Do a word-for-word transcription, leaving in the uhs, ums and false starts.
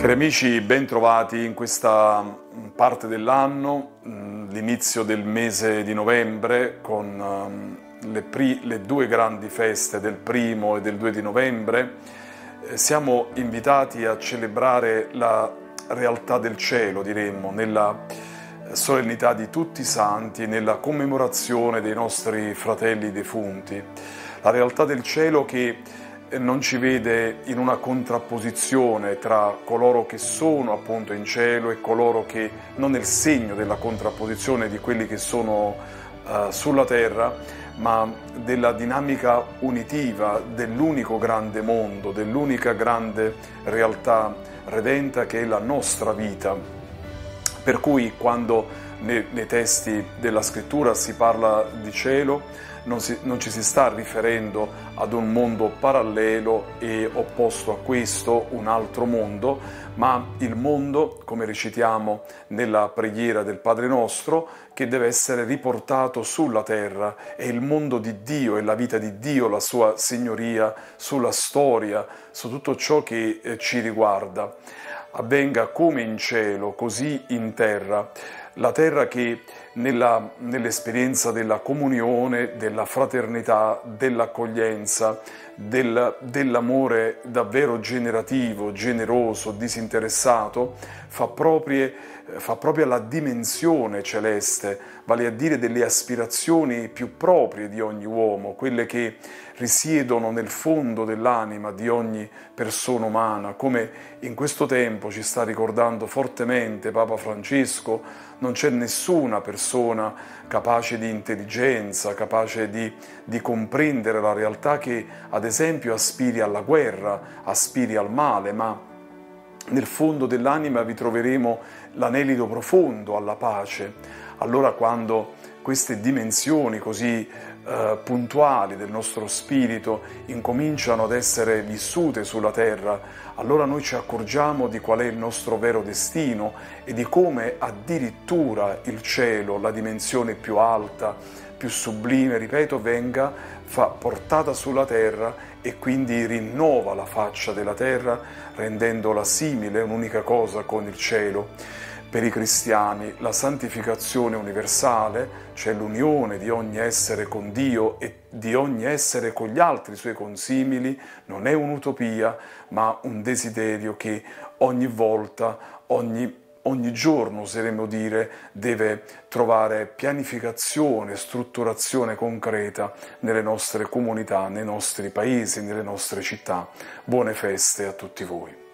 Cari amici, ben trovati in questa parte dell'anno, l'inizio del mese di novembre con le, pri- le due grandi feste del primo e del due di novembre. Siamo invitati a celebrare la realtà del cielo, diremmo, nella solennità di tutti i santi, nella commemorazione dei nostri fratelli defunti. La realtà del cielo che non ci vede in una contrapposizione tra coloro che sono appunto in cielo e coloro che, non nel segno della contrapposizione di quelli che sono uh, sulla terra, ma della dinamica unitiva dell'unico grande mondo, dell'unica grande realtà redenta che è la nostra vita. Per cui quando nei, nei testi della scrittura si parla di cielo, Non, si, non ci si sta riferendo ad un mondo parallelo e opposto a questo, un altro mondo, ma il mondo, come recitiamo nella preghiera del Padre Nostro, che deve essere riportato sulla terra. È il mondo di Dio, è la vita di Dio, la sua signoria sulla storia, su tutto ciò che eh, ci riguarda. Avvenga come in cielo, così in terra. La terra che nella, nell'esperienza della comunione, della fraternità, dell'accoglienza, del, dell'amore davvero generativo, generoso, disinteressato, fa, proprie, fa propria la dimensione celeste, vale a dire delle aspirazioni più proprie di ogni uomo, quelle che risiedono nel fondo dell'anima di ogni persona umana, come in questo tempo ci sta ricordando fortemente Papa Francesco. Non c'è nessuna persona capace di intelligenza, capace di, di comprendere la realtà che, ad esempio, aspiri alla guerra, aspiri al male, ma nel fondo dell'anima vi troveremo l'anelito profondo alla pace. Allora, quando queste dimensioni così eh, puntuali del nostro spirito incominciano ad essere vissute sulla terra, allora noi ci accorgiamo di qual è il nostro vero destino e di come addirittura il cielo, la dimensione più alta, più sublime, ripeto, venga fa, portata sulla terra e quindi rinnova la faccia della terra, rendendola simile, un'unica cosa con il cielo. Per i cristiani la santificazione universale, cioè l'unione di ogni essere con Dio e di ogni essere con gli altri suoi consimili, non è un'utopia, ma un desiderio che ogni volta, ogni, ogni giorno, oseremmo dire, deve trovare pianificazione, strutturazione concreta nelle nostre comunità, nei nostri paesi, nelle nostre città. Buone feste a tutti voi.